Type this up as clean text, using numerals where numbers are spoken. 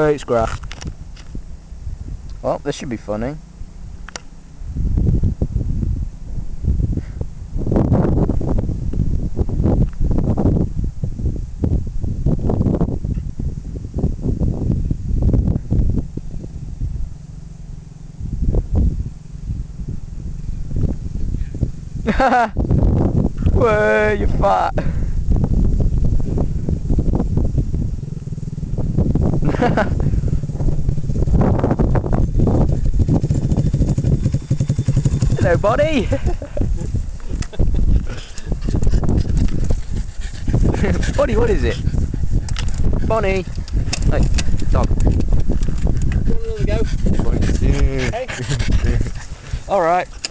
it's grass. Well, this should be funny. Whoa, you're fat. Hello, Bonnie. Bonnie, what is it? Bonnie. Hey, dog. You want another go? Hey. All right.